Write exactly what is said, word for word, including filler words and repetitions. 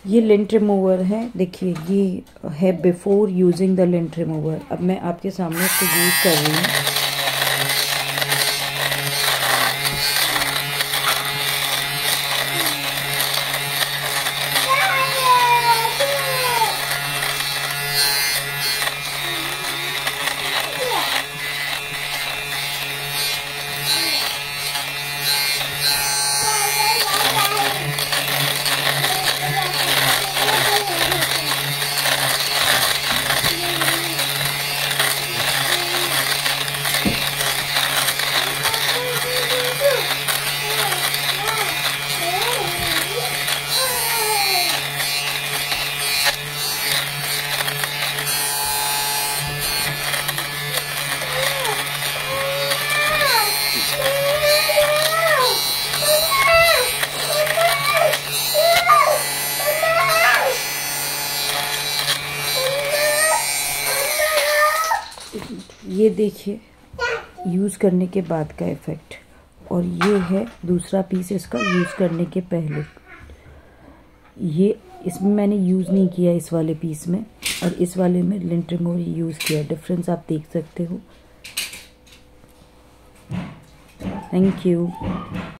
ये lint remover है, देखिए ये है before using the lint remover. अब मैं आपके सामने इसको यूज़ कर रही हूँ। ये देखिए यूज़ करने के बाद का इफ़ेक्ट, और ये है दूसरा पीस इसका यूज़ करने के पहले। ये इसमें मैंने यूज़ नहीं किया इस वाले पीस में, और इस वाले में लिंट रिमूवर यूज़ किया। डिफरेंस आप देख सकते हो। Thank you.